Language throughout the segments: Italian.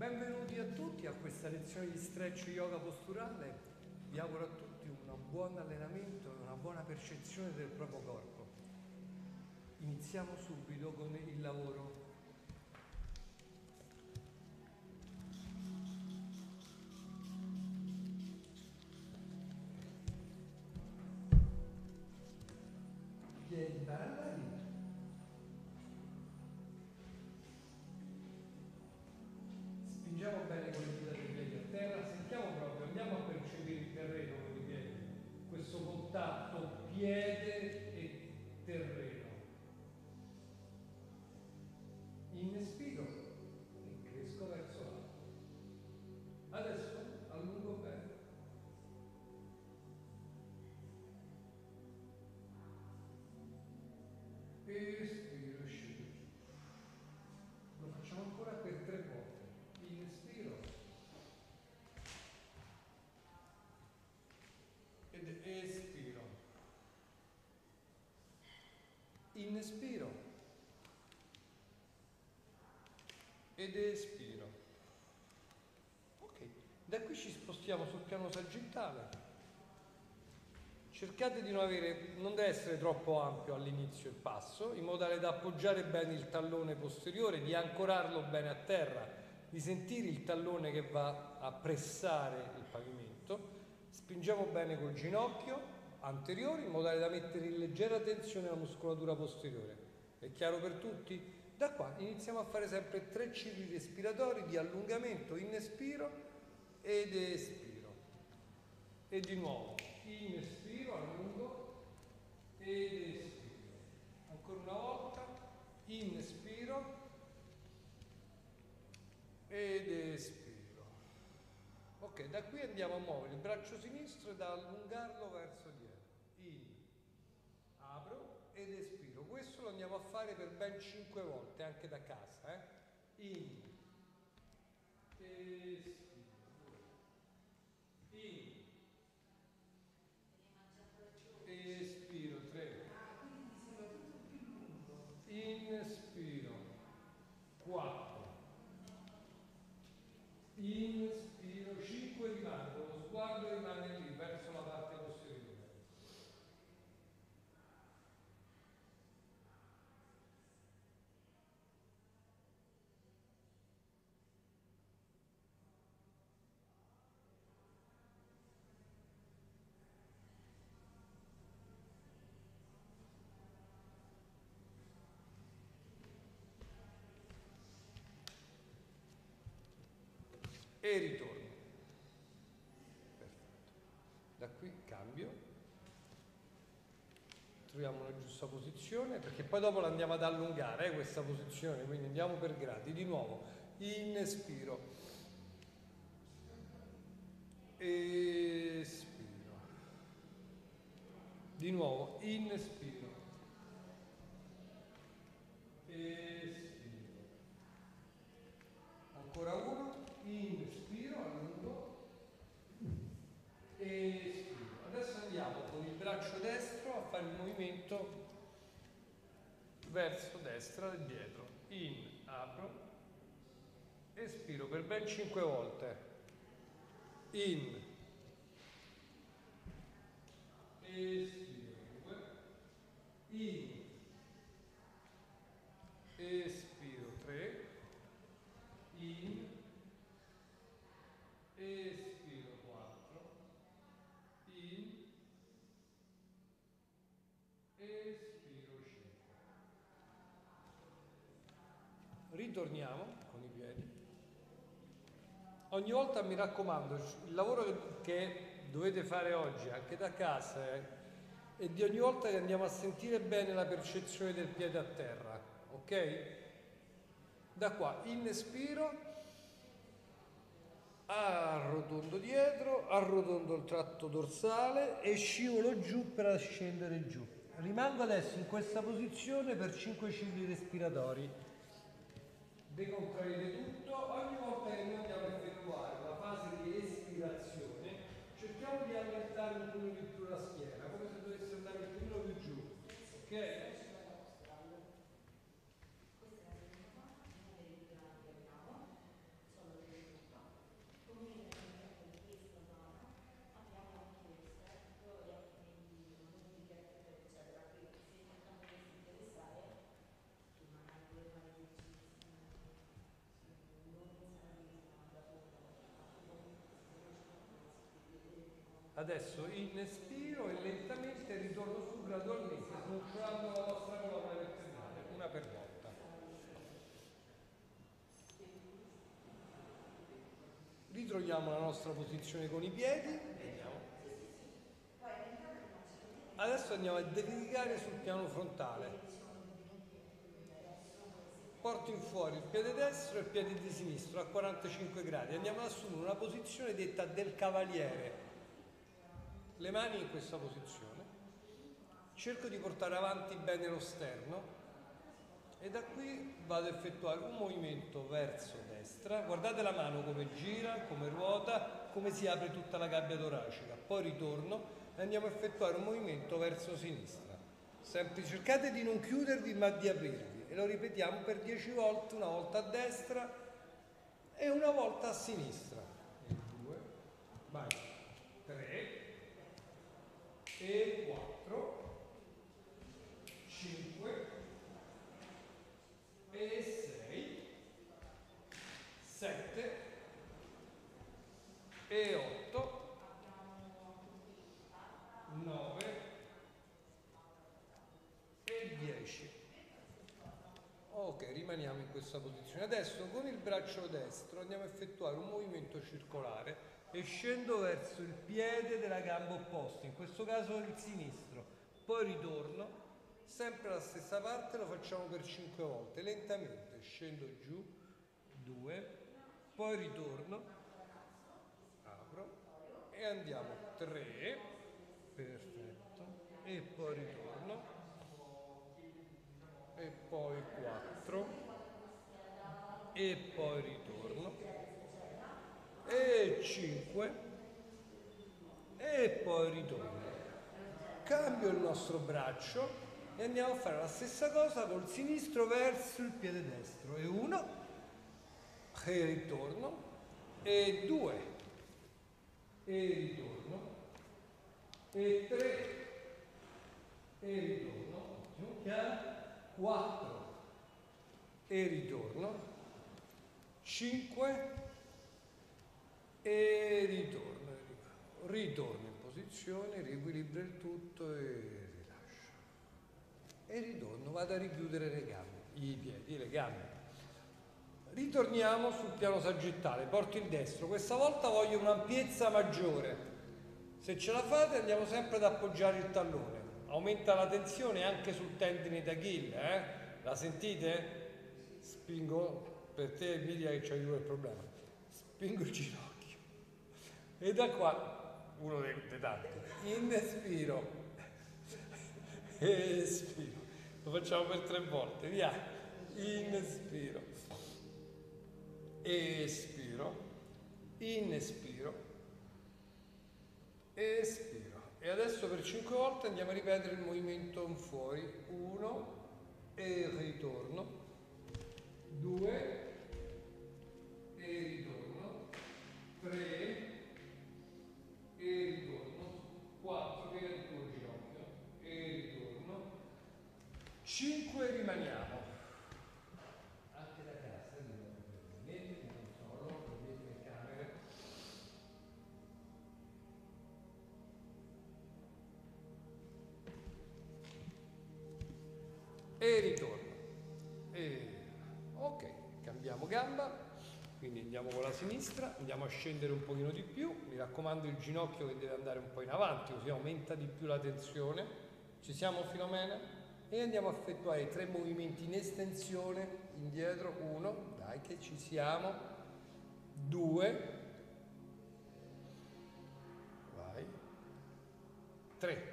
Benvenuti a tutti a questa lezione di stretch yoga posturale. Vi auguro a tutti un buon allenamento e una buona percezione del proprio corpo. Iniziamo subito con il lavoro. Piedi paralleli. Spingiamo bene con le dita dei piedi a terra, sentiamo proprio, andiamo a percepire il terreno con i piedi, questo contatto piede e terreno. Inspiro e cresco verso l'alto. Adesso allungo bene. Espiro, scendo. Lo facciamo ancora per 3 volte. Inspiro ed espiro. Inspiro ed espiro. Ok, da qui ci spostiamo sul piano sagittale. Cercate di non deve essere troppo ampio all'inizio il passo, in modo tale da appoggiare bene il tallone posteriore, di ancorarlo bene a terra, di sentire il tallone che va a pressare il pavimento. Spingiamo bene col ginocchio anteriore, in modo tale da mettere in leggera tensione la muscolatura posteriore. È chiaro per tutti? Da qua iniziamo a fare sempre 3 cicli respiratori di allungamento, inspiro ed espiro. E di nuovo, inspiro, allungo ed espiro. Ancora una volta, inspiro ed espiro. Ok, da qui andiamo a muovere il braccio sinistro e da allungarlo verso dietro. Apro ed espiro. Questo lo andiamo a fare per ben 5 volte, anche da casa. Espiro. Espiro 3, inspiro 4, inspiro 5, rimango, lo sguardo rimane lì verso la parte posteriore. E ritorno. Perfetto. Da qui cambio, troviamo la giusta posizione, perché poi dopo la andiamo ad allungare questa posizione, quindi andiamo per gradi. Di nuovo, inspiro, espiro, di nuovo, inspiro, espiro, ancora uno, inspiro, allungo, espiro. Adesso andiamo con il braccio destro a fare il movimento verso destra e dietro. Apro, espiro per ben 5 volte. Espiro 2, espiro 3, espiro 4, espiro 5. Ritorniamo con i piedi. Ogni volta, mi raccomando, il lavoro che dovete fare oggi anche da casa è di ogni volta che andiamo a sentire bene la percezione del piede a terra, ok? Da qua inspiro, arrotondo dietro, arrotondo il tratto dorsale e scivolo giù per scendere giù. Rimango adesso in questa posizione per 5 cicli respiratori. Decontraete tutto. Ogni volta che noi andiamo a effettuare una fase di espirazione, cerchiamo di allentare un pochino di più la schiena, come se dovesse andare un pochino più giù. Ok? Adesso inspiro e lentamente ritorno su gradualmente, smucciolando la nostra colonna vertebrale, una per volta. Ritroviamo la nostra posizione con i piedi. Adesso andiamo a delicare sul piano frontale. Porto in fuori il piede destro e il piede di sinistro a 45 gradi. Andiamo ad assumere una posizione detta del cavaliere. Le mani in questa posizione. Cerco di portare avanti bene lo sterno e da qui vado ad effettuare un movimento verso destra. Guardate la mano come gira, come ruota, come si apre tutta la gabbia toracica. Poi ritorno e andiamo a effettuare un movimento verso sinistra. Sempre cercate di non chiudervi ma di aprirvi. E lo ripetiamo per 10 volte, una volta a destra e una volta a sinistra. E 2, vai, 3 e 4, 5 e 6, 7 e 8, 9 e 10. Ok, rimaniamo in questa posizione. Adesso con il braccio destro andiamo a effettuare un movimento circolare e scendo verso il piede della gamba opposta, in questo caso il sinistro. Poi ritorno, sempre alla stessa parte, lo facciamo per 5 volte, lentamente. Scendo giù, 2, poi ritorno, apro e andiamo 3, perfetto, e poi ritorno. E poi 4 e poi ritorno e 5 e poi ritorno. Cambio il nostro braccio e andiamo a fare la stessa cosa col sinistro verso il piede destro. E 1 e ritorno e 2 e ritorno e 3 e ritorno, 4 e ritorno, 5 e ritorno in posizione, riequilibro il tutto e rilascio e ritorno, vado a richiudere le gambe, i piedi, le gambe. Ritorniamo sul piano sagittale, porto il destro, questa volta voglio un'ampiezza maggiore, se ce la fate andiamo sempre ad appoggiare il tallone, aumenta la tensione anche sul tendine d'Achille, la sentite? Spingo, per te Emilia che c'hai due problemi, spingo il ginocchio e da qua, uno dei tanti, inspiro, espiro, lo facciamo per 3 volte, via, inspiro, espiro, inspiro, espiro. E adesso per 5 volte andiamo a ripetere il movimento in fuori, 1 e ritorno, 2 e ritorno, 3 e ritorno, 4 che è il tuo ginocchio e ritorno, 5 rimaniamo. Anche da casa, niente di controllo, vedete le camere. E ritorno. Ok, cambiamo gamba, quindi andiamo con la sinistra, andiamo a scendere un pochino di più, mi raccomando il ginocchio che deve andare un po' in avanti, così aumenta di più la tensione. Ci siamo Filomena? E andiamo a effettuare 3 movimenti in estensione, indietro, 1, dai che ci siamo, 2, vai, 3.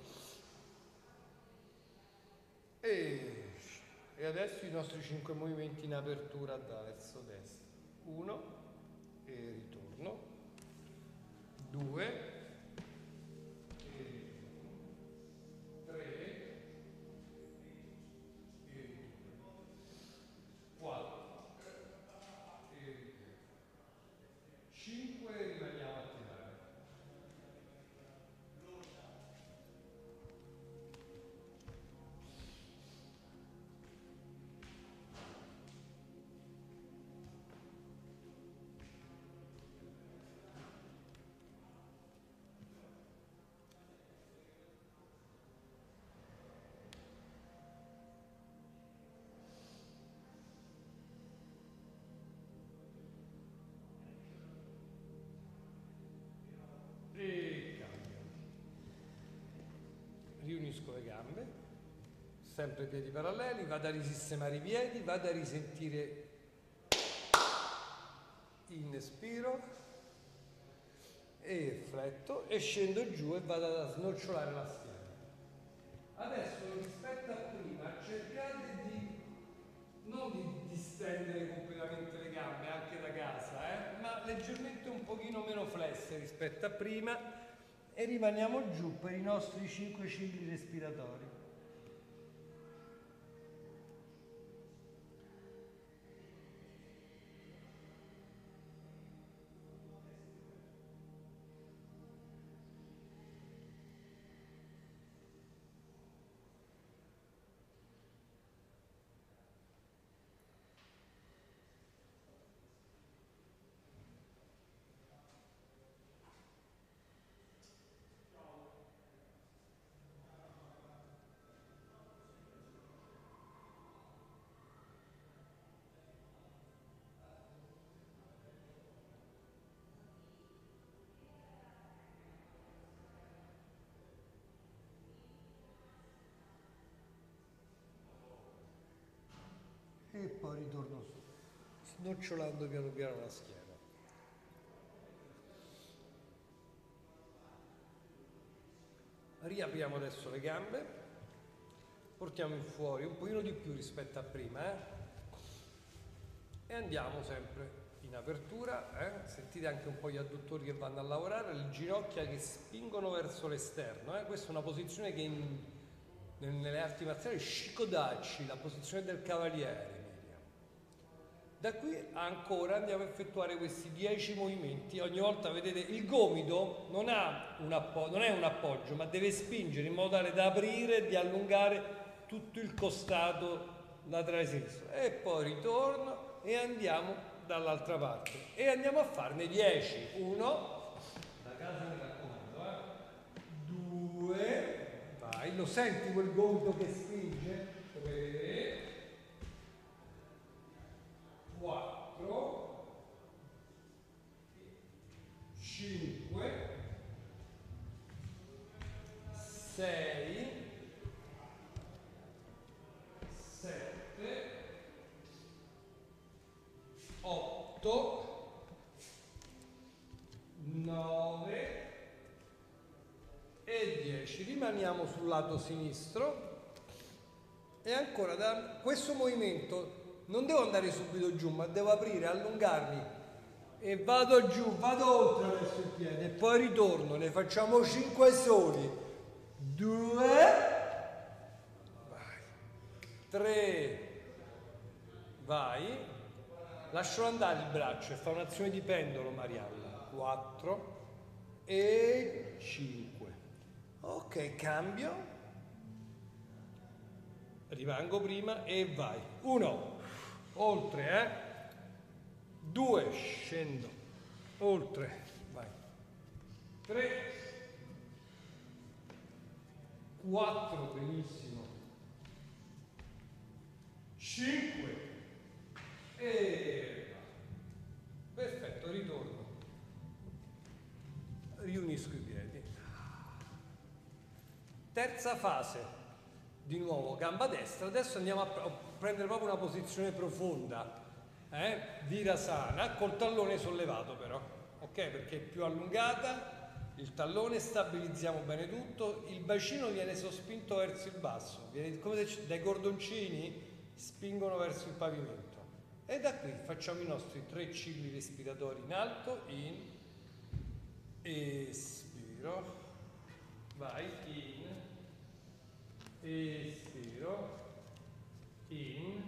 E adesso i nostri 5 movimenti in apertura verso destra. 1 e ritorno. 2 e ritorno. 3 e ritorno. 4 e ritorno. 5 e rimaniamo a tirare. le gambe, sempre piedi paralleli, vado a risistemare i piedi, vado a risentire inspiro e fletto e scendo giù e vado a snocciolare la schiena. Adesso rispetto a prima cercate di non di distendere completamente le gambe anche da casa, ma leggermente un pochino meno flesse rispetto a prima e rimaniamo giù per i nostri 5 cicli respiratori. E poi ritorno su, snocciolando piano piano la schiena. Riapriamo adesso le gambe, portiamo in fuori un pochino di più rispetto a prima, e andiamo sempre in apertura, sentite anche un po' gli adduttori che vanno a lavorare, le ginocchia che spingono verso l'esterno, questa è una posizione che nelle arti marziali Shikodachi, la posizione del cavaliere. Da qui ancora andiamo a effettuare questi 10 movimenti. Ogni volta, vedete, il gomito non è un appoggio, ma deve spingere in modo tale da aprire e di allungare tutto il costato laterale sinistro. E poi ritorno e andiamo dall'altra parte. E andiamo a farne 10. 1, da casa mi raccomando, 2, vai, lo senti quel gomito che spinge? 3, 4, 5, 6, 7, 8, 9 e 10. Rimaniamo sul lato sinistro e ancora da questo movimento non devo andare subito giù, ma devo aprire, allungarmi e vado giù, vado oltre adesso il piede e poi ritorno, ne facciamo 5 soli. 2, vai, 3, vai, lascio andare il braccio e fa un'azione di pendolo Marianna. 4 e 5. Ok, cambio, rimango prima e vai. 1, oltre, 2, scendo, oltre, vai. 3, 4, benissimo. 5 e perfetto, ritorno. Riunisco i piedi. Terza fase, di nuovo gamba destra. Adesso andiamo a prendere proprio una posizione profonda, Virasana, col tallone sollevato però, ok? Perché è più allungata, il tallone, stabilizziamo bene tutto, il bacino viene sospinto verso il basso, viene come se dai cordoncini spingono verso il pavimento. E da qui facciamo i nostri 3 cicli respiratori in alto, in, espiro, vai, in, espiro, in,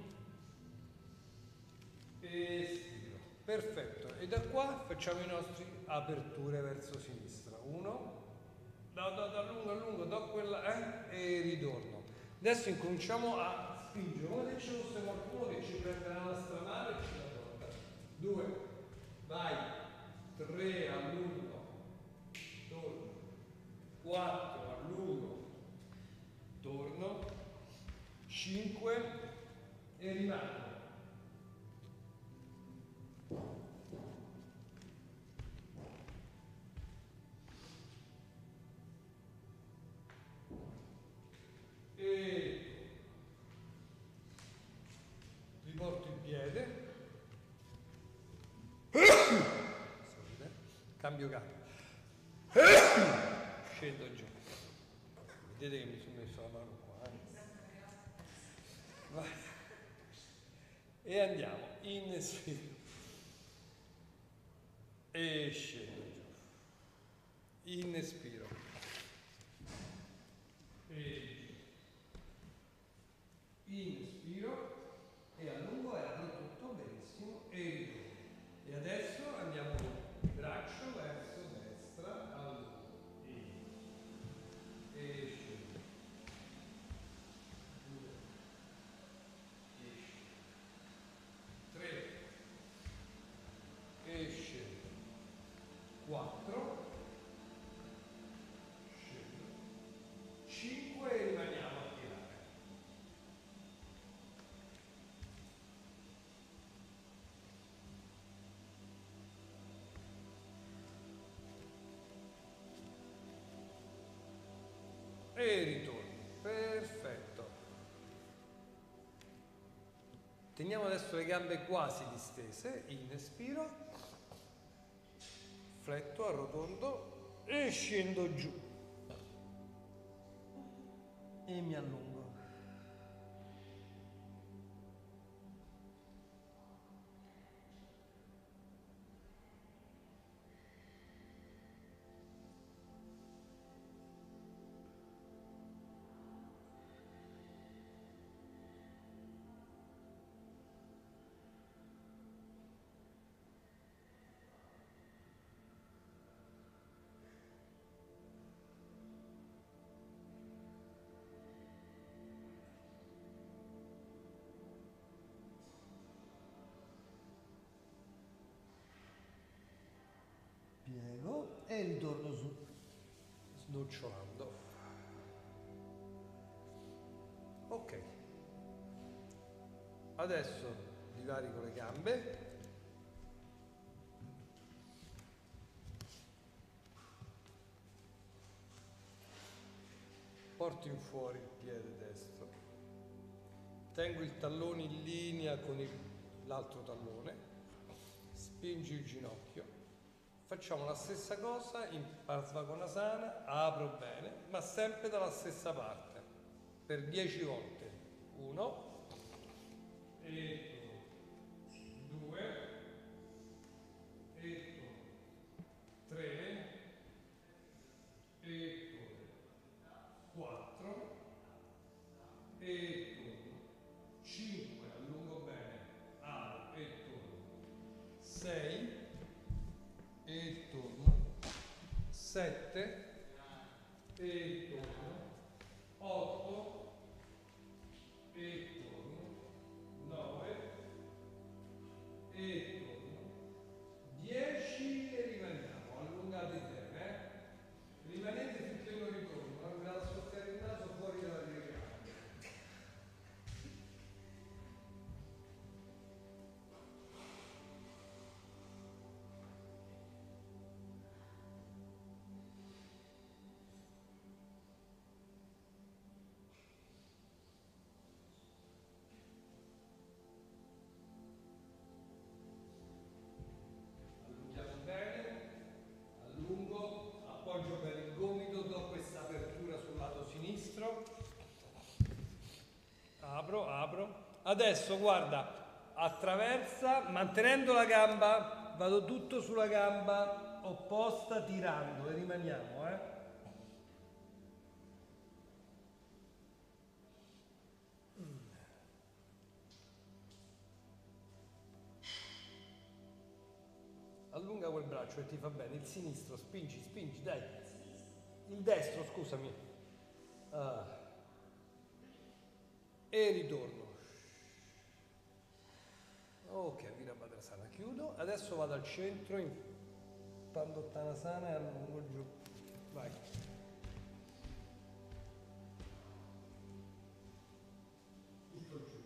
espiro. Perfetto. E da qua facciamo i nostri aperture verso sinistra. 1, allungo, do quella, e ritorno. Adesso incominciamo a spingere, come se ci fosse qualcuno che ci prende la nostra mano e ci la porta. 2, vai, 3, allungo, torno, 4, allungo, torno, 5 e rimango. cambio gambe, scendo giù, vedete che mi sono messo la mano qua, Vai. E andiamo, inspiro e scendo giù, inspiro e inspiro e allungo, era tutto benissimo e ritorno. E adesso andiamo braccio verso destra, allungo e scendo, 2 e scendo, 3 e scendo, 4 scendo, 5 e rimaniamo a tirare. E ritorno, perfetto. Teniamo adesso le gambe quasi distese, inspiro, fletto, arrotondo e scendo giù e mi allungo. Piego e ritorno su, snocciolando. Ok, adesso divarico le gambe, porto in fuori il piede destro, tengo il tallone in linea con l'altro tallone, spingi il ginocchio, facciamo la stessa cosa in Parsvakonasana, apro bene, ma sempre dalla stessa parte, per 10 volte. 1 e 2 e 3 e 4 e 5, allungo bene, apro e torno, 6 e torno, 7 e torno, 8 e torno, 9 e torno, 10 e rimaniamo, allungate bene, rimanete finché non ritorno, andate a soffiare il naso fuori dalla telecamera. Allunghiamo bene, allungo, appoggio bene il gomito, do questa apertura sul lato sinistro, apro, apro. Adesso guarda, attraversa, mantenendo la gamba, vado tutto sulla gamba opposta, tirando e rimaniamo, Allunga quel braccio che ti fa bene, il sinistro, spingi, spingi, dai. Il destro, scusami. E ritorno. Ok, Virabhadrasana, chiudo. Adesso vado al centro in Padottanasana e allungo giù. Vai. Tutto giù.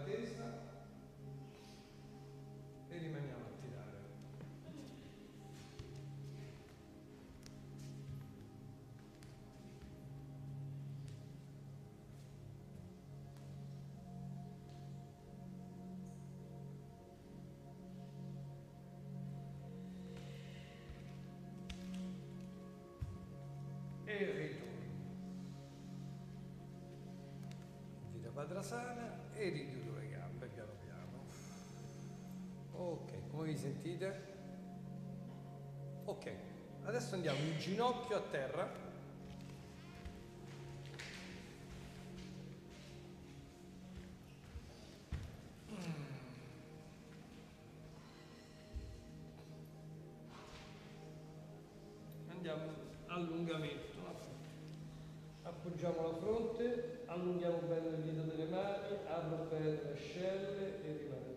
tesa e rimaniamo a tirare. E ritorno. Virabhadrasana e richiudo le gambe piano piano. Ok, come vi sentite? Ok, adesso andiamo in ginocchio a terra. Andiamo allungamento. Appoggiamo la fronte, allunghiamo bene le dita delle mani, apro bene le ascelle e rimango.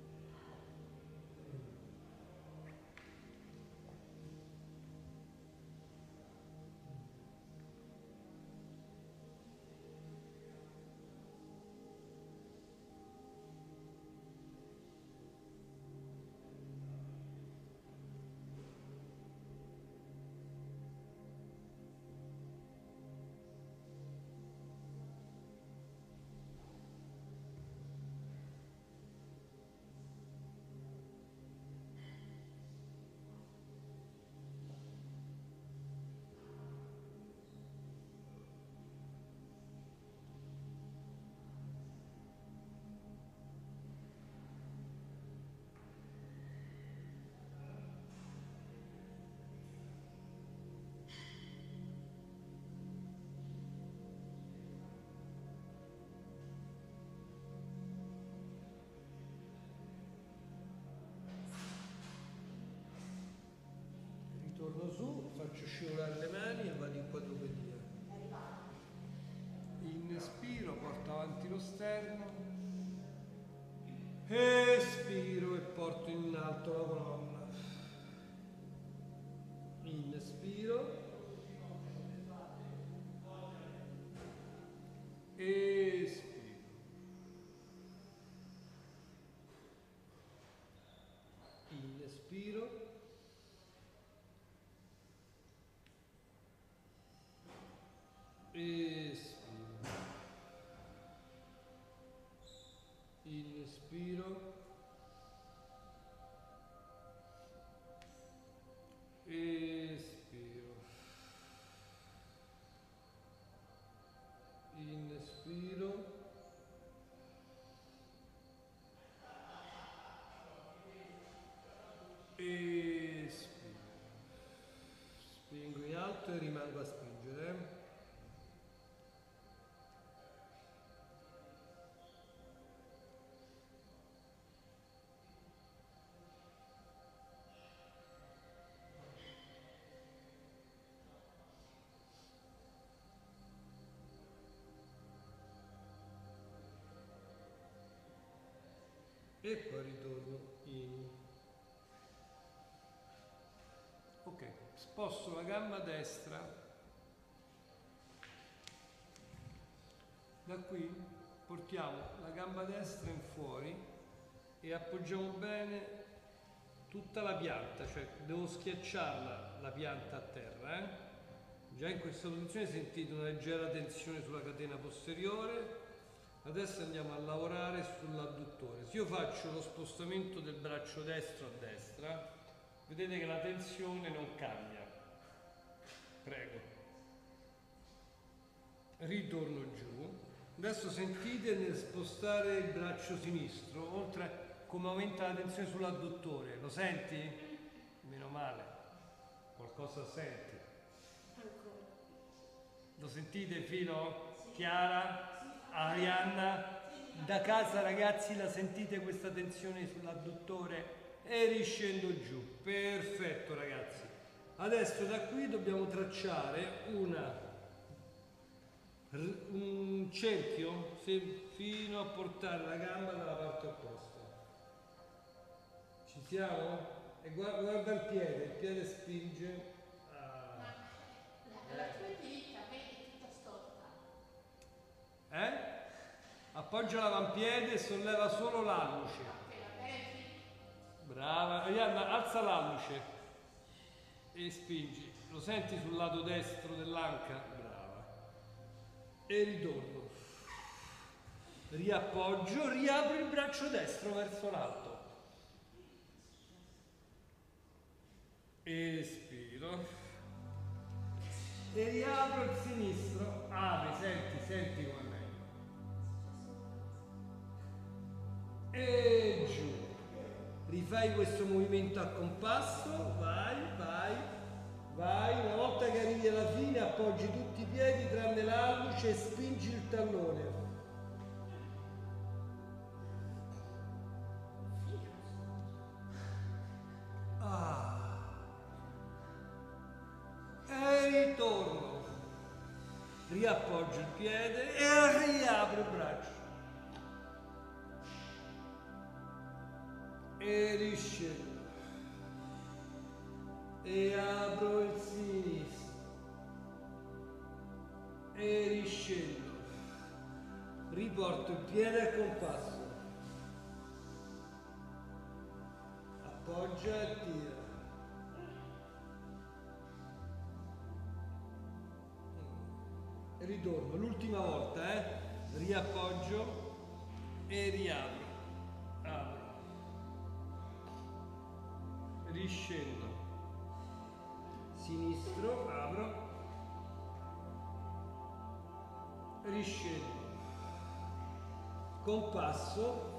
Torno su, faccio scivolare le mani e vado in quadrupedia. Inspiro, porto avanti lo sterno. Espiro e porto in alto la colonna. Inspiro. Espiro. Inspiro. Espiro. Inspiro. Espiro. Inspiro. Espiro. Spingo in alto e rimango a spingere. E poi ritorno in. Ok, sposto la gamba destra. Da qui portiamo la gamba destra in fuori e appoggiamo bene tutta la pianta, cioè devo schiacciarla la pianta a terra. Già in questa posizione sentite una leggera tensione sulla catena posteriore. Adesso andiamo a lavorare sull'adduttore. Se io faccio lo spostamento del braccio destro a destra, vedete che la tensione non cambia. Prego. Ritorno giù. Adesso sentite nel spostare il braccio sinistro, oltre come aumenta la tensione sull'adduttore. Lo senti? Meno male. Qualcosa senti? Lo sentite, Filo? Chiara? Arianna? Da casa, ragazzi, la sentite questa tensione sull'adduttore? E riscendo giù. Perfetto, ragazzi. Adesso da qui dobbiamo tracciare un cerchio fino a portare la gamba dalla parte opposta. Ci siamo? E guarda il piede spinge. La tua dita è tutta storta. Appoggia l'avampiede e solleva solo l'alluce. Brava, Arianna, alza l'alluce e spingi. Lo senti sul lato destro dell'anca? Brava. E ritorno. Riappoggio, riapro il braccio destro verso l'alto. Espiro. E riapro il sinistro. Apri, senti come meglio. E giù. Rifai questo movimento al compasso. Vai. Una volta che arrivi alla fine appoggi tutti i piedi tranne l'alluce e spingi il tallone. E ritorno. Riappoggio il piede e riapro il braccio. E riscendo. E apro il sinistro. E riscendo. Riporto il piede al compasso. Appoggia e tira. E ritorno, l'ultima volta, riappoggio e riapro. Apro. Riscendo. Sinistro, apro. Riscendo. Compasso.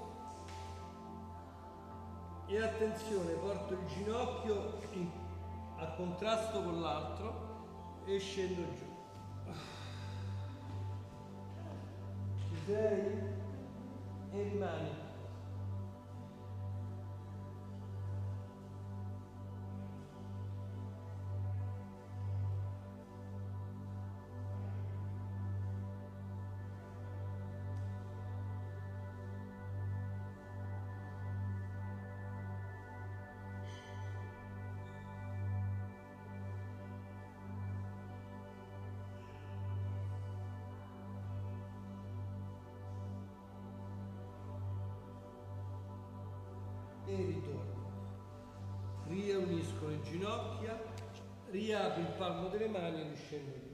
E attenzione, porto il ginocchio a contrasto con l'altro e scendo giù. Ci sei? E rimani. E ritorno. Riunisco le ginocchia, riapro il palmo delle mani e riscendo giù.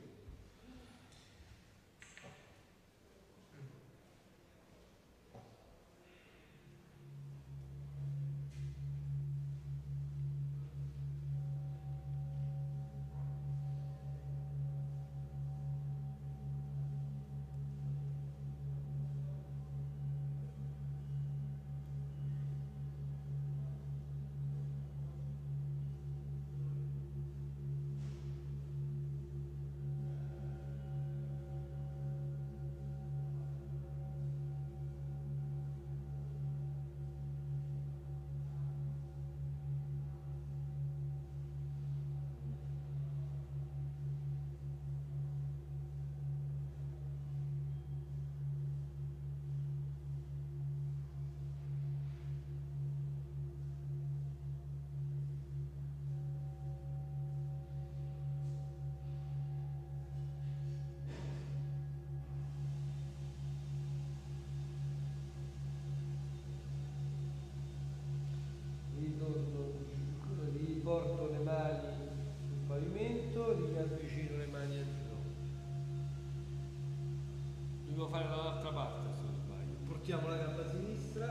Riporto le mani sul pavimento, riavvicino le mani al ginocchio. Devo fare dall'altra parte se non sbaglio. Portiamo la gamba sinistra,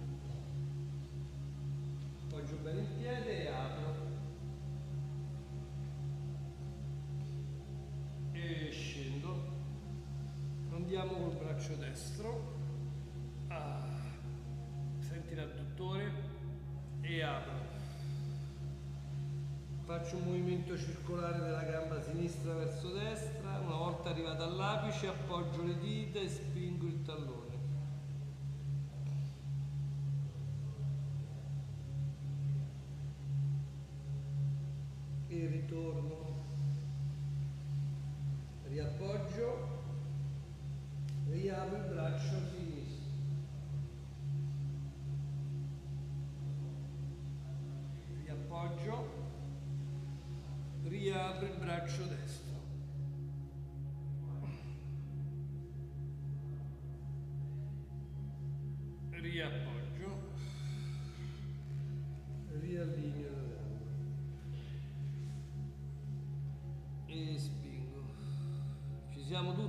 appoggio bene il piede e apro. E scendo. Andiamo col braccio destro. Senti l'adduttore e apro. Faccio un movimento circolare della gamba sinistra verso destra, una volta arrivata all'apice appoggio le dita e spingo il tallone. E ritorno. Riappoggio, riapro il braccio sinistro. Riappoggio. Riapro il braccio destro.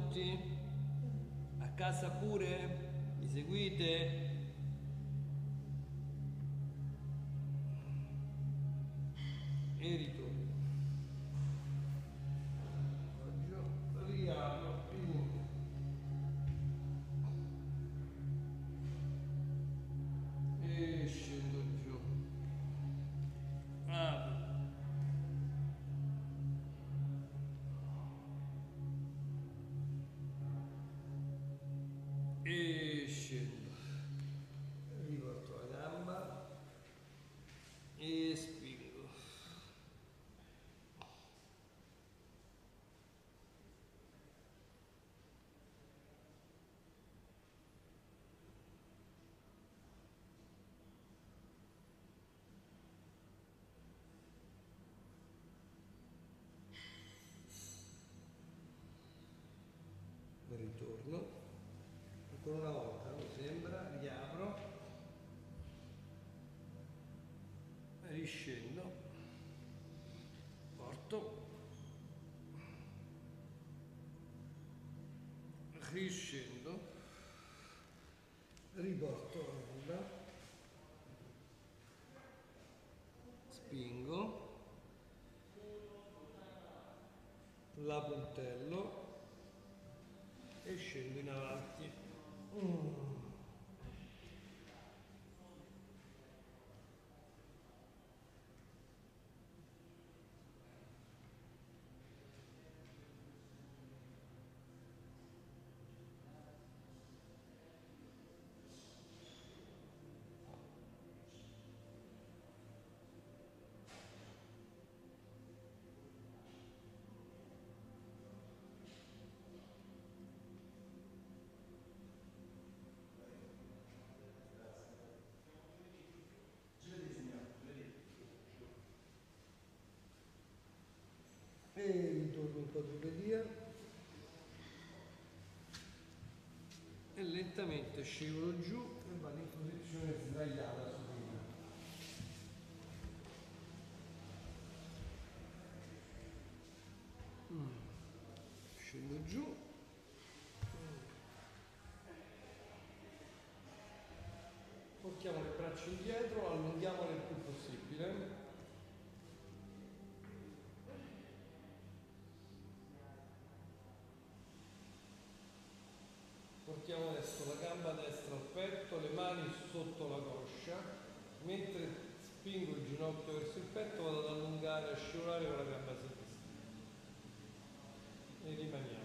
pronti? A casa pure? Mi seguite? E ritorno. Riapro. E scendo giù. Apro. E scendo. Riporto la gamba e spingo. Ritorno ancora una volta, mi sembra, riapro, riscendo, porto, riscendo, riporto la gamba, spingo, la puntello e scendo in avanti. E ritorno in quadrupedia e lentamente scivolo giù e vado in posizione sdraiata supina. Scendo giù, portiamo le braccia indietro, allunghiamole il più possibile. Portiamo adesso la gamba destra al petto, le mani sotto la coscia, mentre spingo il ginocchio verso il petto vado ad allungare, a scivolare con la gamba sinistra. E rimaniamo.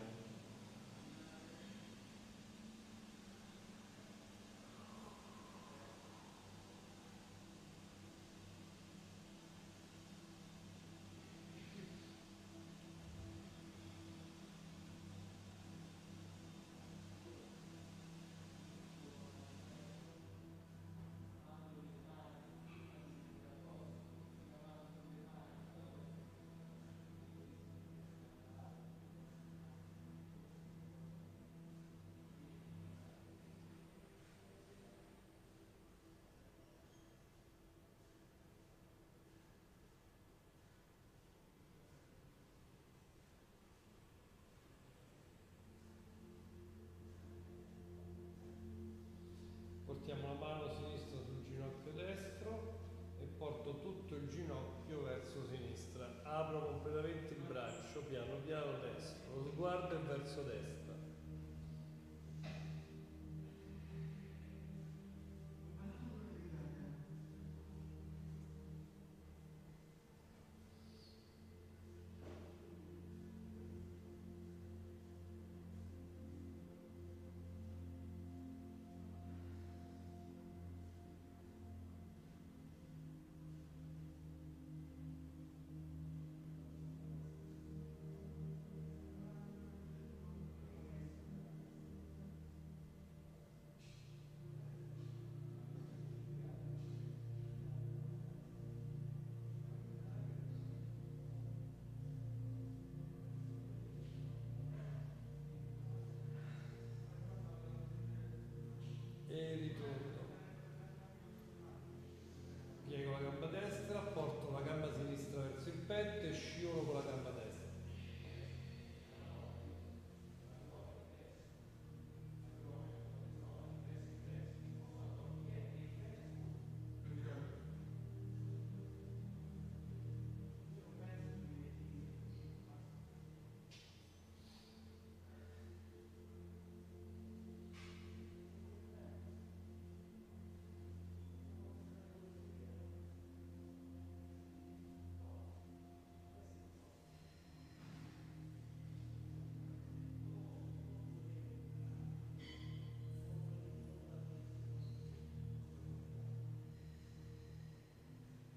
Portiamo la mano sinistra sul ginocchio destro e porto tutto il ginocchio verso sinistra. Apro completamente il braccio, piano piano destro, lo sguardo è verso destra.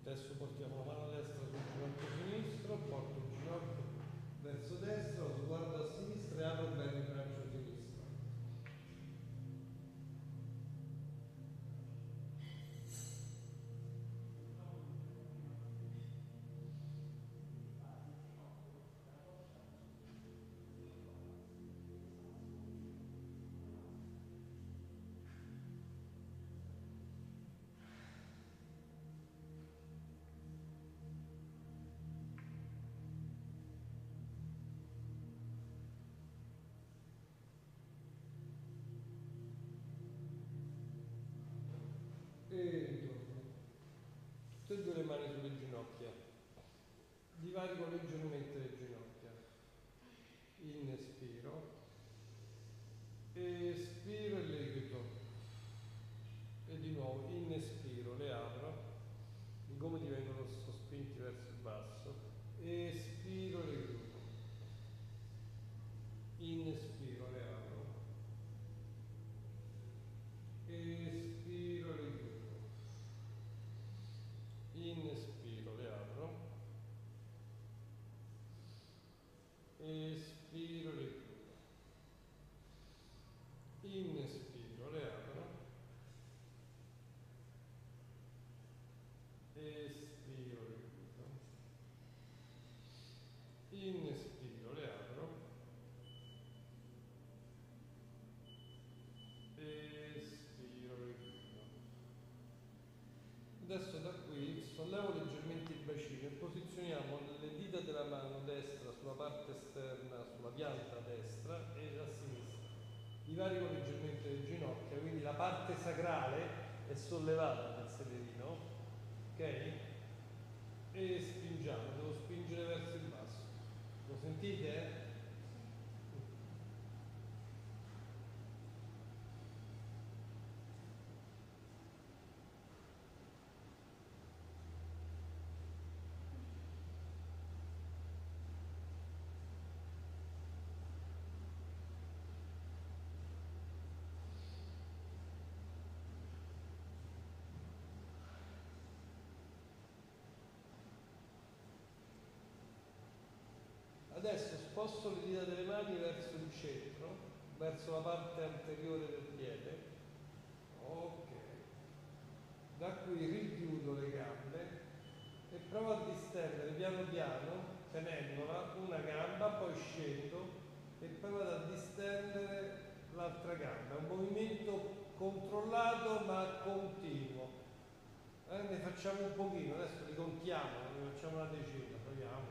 Adesso portiamo la mano destra sul ginocchio sinistro, porto il ginocchio verso destra, sguardo a sinistra e apro bene il braccio sinistro. E ritorno. Tutte e due le mani sulle ginocchia. Divarico leggermente le ginocchia. Inspiro. Espiro e le chiudo. E di nuovo inspiro, le apro. I gomiti vengono sospinti verso il basso. Espiro, le chiudo. Inspiro, le apro. Espiro, le chiudo. Inspiro, le apro. Espiro, le chiudo. Inspiro, le apro. Espiro, le chiudo. Inspiro, le apro. Espiro, le chiudo. Adesso da qui sollevo leggermente il bacino e posizioniamo le dita della mano destra sulla parte esterna, sulla pianta destra e a sinistra. Divarico leggermente le ginocchia, quindi la parte sacrale è sollevata del sederino, ok? E spingiamo, devo spingere verso il basso. Lo sentite? Adesso sposto le dita delle mani verso il centro, verso la parte anteriore del piede. Ok. Da qui richiudo le gambe e provo a distendere piano piano, tenendola una gamba, poi scendo e poi vado a distendere l'altra gamba. È un movimento controllato ma continuo. Ne facciamo un pochino, adesso li contiamo, ne facciamo una decina, proviamo.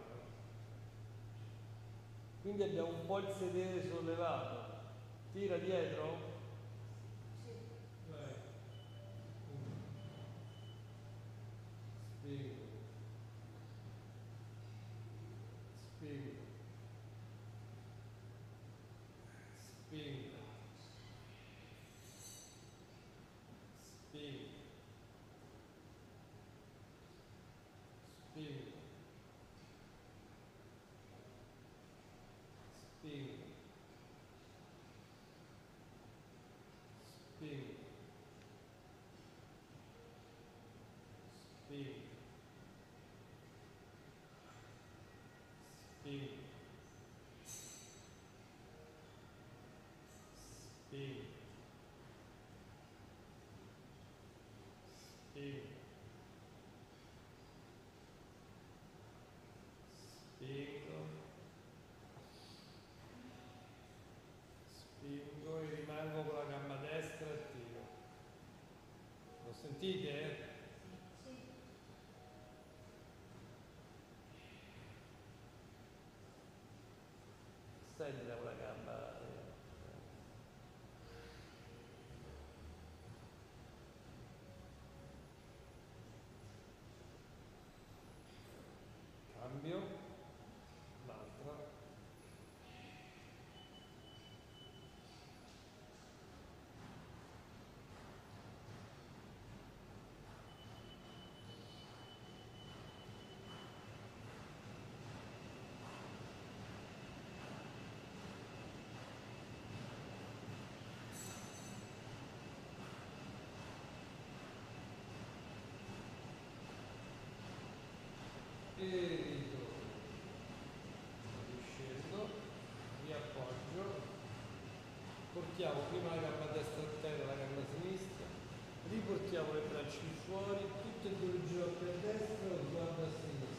Quindi abbiamo un po' il sedere sollevato. Tira dietro? Sì. Vai. Spingo. Spingo. Spingo. Spingo. Spingo. Spingo. Spingo. Spingo. Spingo. Spingo. Spingo. Spingo. Spingo e rimango con la gamba destra e tiro. Lo sentite? Sì. Stendila con la gamba. Cambio. L'altra. e ritorno, riscendo, riappoggio, portiamo prima la gamba destra a terra, la gamba sinistra, riportiamo le braccia fuori, tutte e due le ginocchia a destra, lo sguardo a sinistra.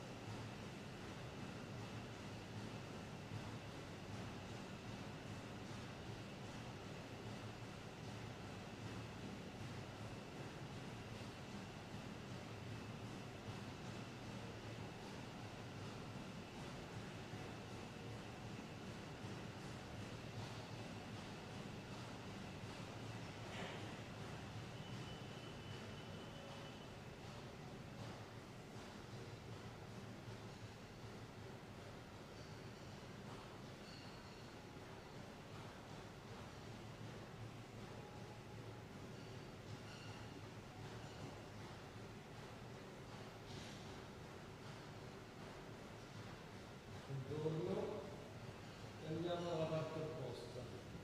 Ritorno e andiamo dalla parte opposta.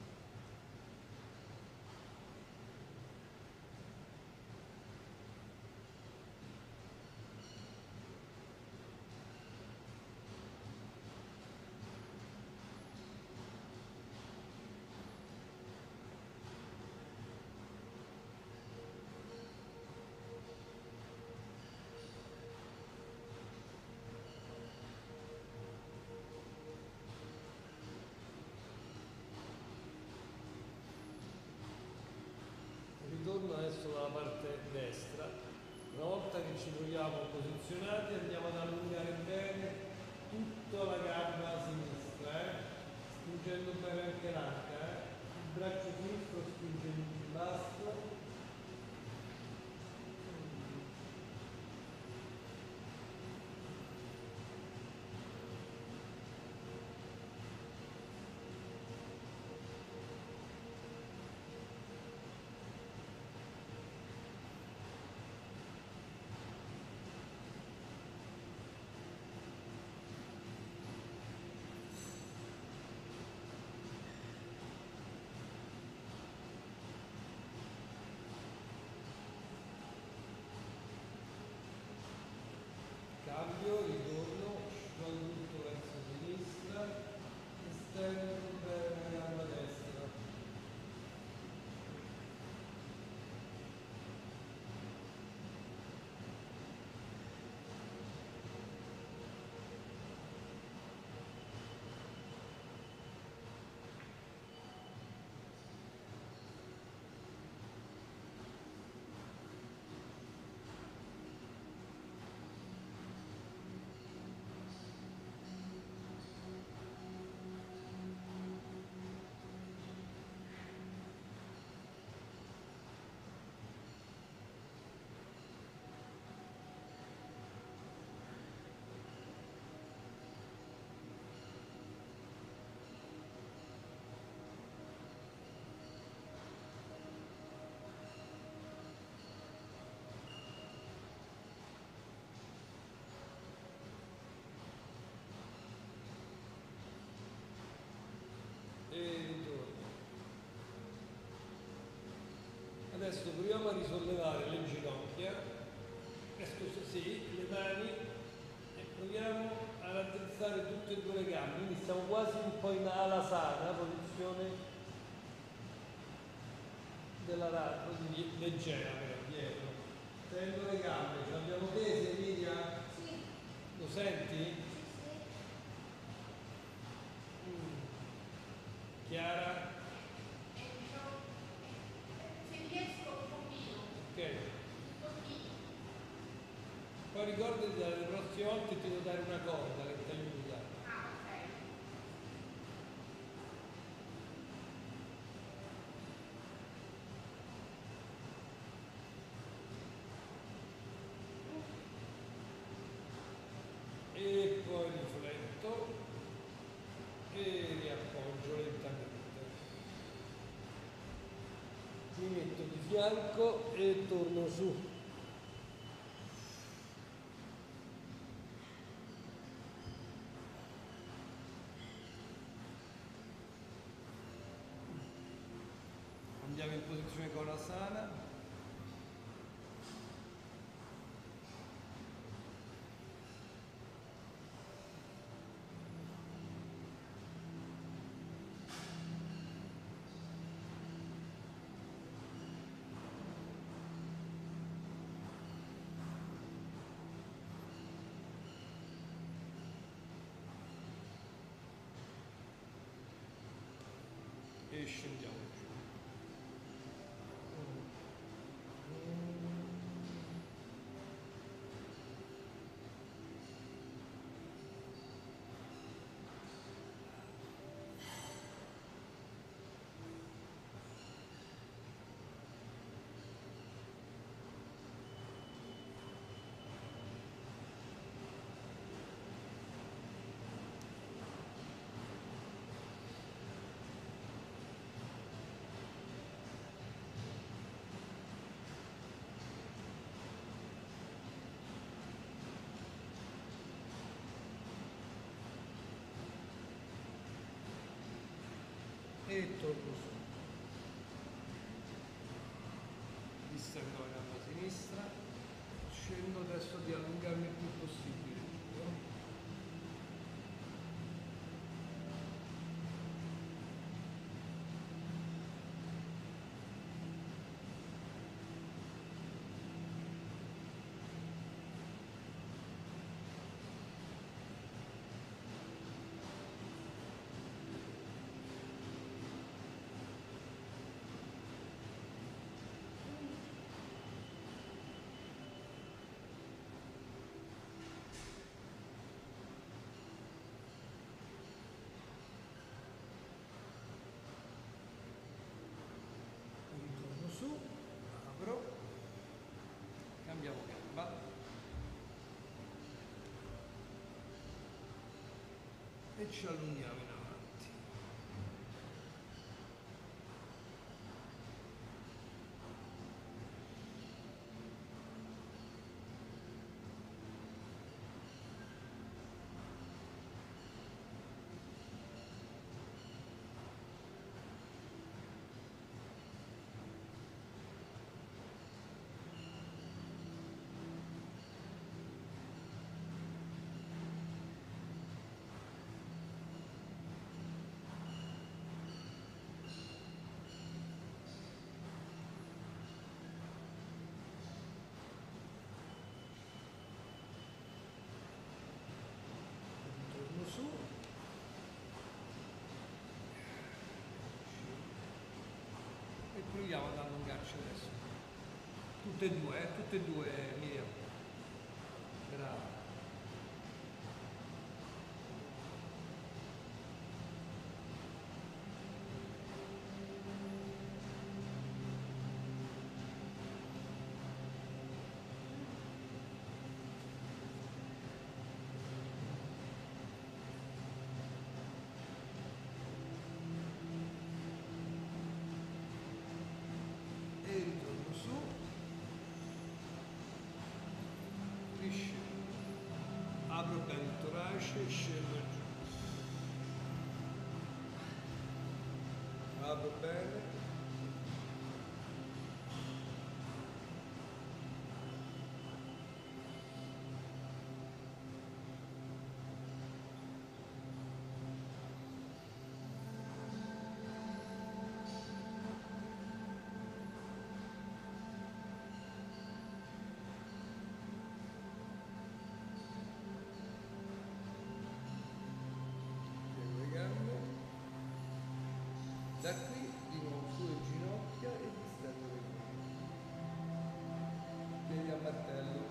Ritorno adesso dalla parte destra. Una volta che ci troviamo posizionati andiamo ad allungare bene tutta la gamba sinistra, spingendo bene anche l'anca. Il braccio sinistro spinge in basso. Cambio, ritorno, sciolgo tutto verso sinistra, estendo bene la gamba destra. E ritorno. Adesso proviamo a risollevare le ginocchia, sì, le mani, e proviamo a raddrizzare tutte e due le gambe, quindi stiamo quasi un po' in alasana, posizione della così leggera, però dietro. Tendo le gambe, ce l'abbiamo tese, Emilia? Sì. Lo senti? Chiara? Se riesco un pochino. Ok. Un pochino. Poi ricordati dalle prossime volte ti devo dare una corda che ti aiuta. Ah, ok. E poi rifletto e riappoggio lentamente. Mi metto di fianco e torno su. Andiamo in posizione Konasana. riscendiamo giù. E torno su, distendo la gamba sinistra, scendo adesso di allungarmi il più possibile giù. Ritorno su, apro, cambiamo gamba e ci allunghiamo in avanti. Ritorno su. E proviamo ad allungarci adesso. Tutte e due, Miriam. Brava. E ritorno su, riscendo, apro bene il torace e scendo giù, apro bene, piego le gambe, da qui di nuovo sulle ginocchia e distendo le gambe, piedi a martello.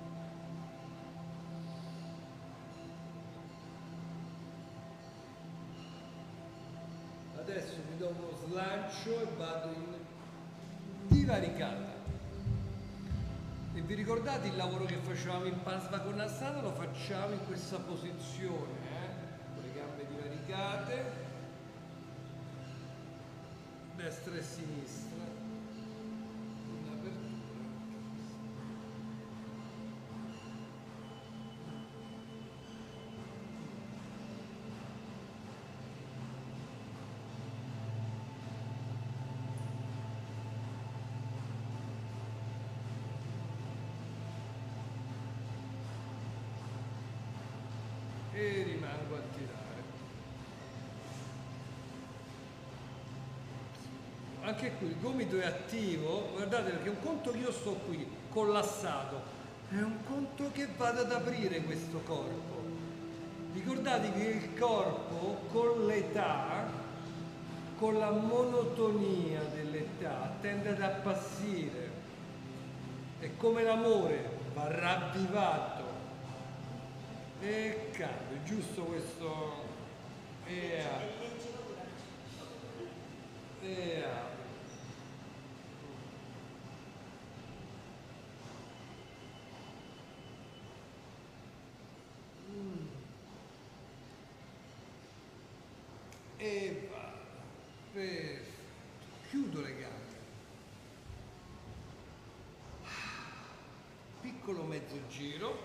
Adesso mi do uno slancio e vado in divaricata. E vi ricordate il lavoro che facevamo in Parsva Konasana? Lo facciamo in questa posizione, con le gambe divaricate, destra e sinistra, in apertura. E rimango a tirare. Anche qui il gomito è attivo, guardate, perché un conto che io sto qui collassato, è un conto che vado ad aprire questo corpo. Ricordate che il corpo con l'età con la monotonia dell'età tende ad appassire. È come l'amore, va ravvivato e cade, giusto questo e apre. E va, perfetto, chiudo le gambe, piccolo mezzo giro,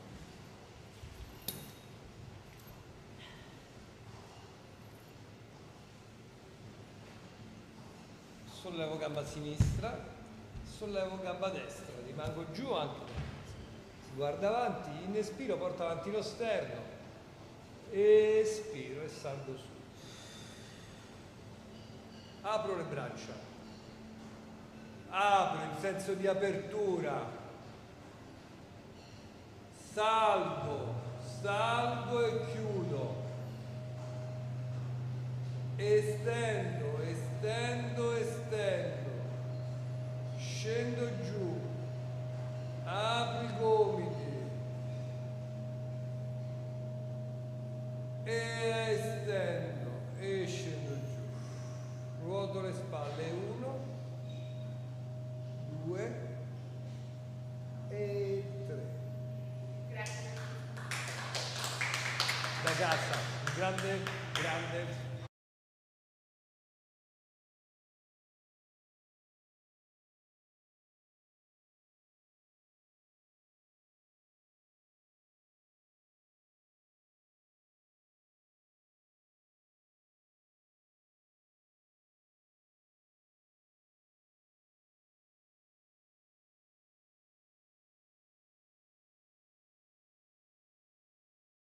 sollevo gamba sinistra, sollevo gamba destra, rimango giù anche, si guarda avanti, inespiro, porto avanti lo sterno, espiro e salgo su. Apro le braccia, apro in senso di apertura, salgo, salgo e chiudo, estendo, estendo, estendo, scendo giù, apro i gomiti e estendo e scendo giù. Ruoto le spalle, 1, 2 e 3. Grazie. Da casa, un grande, grande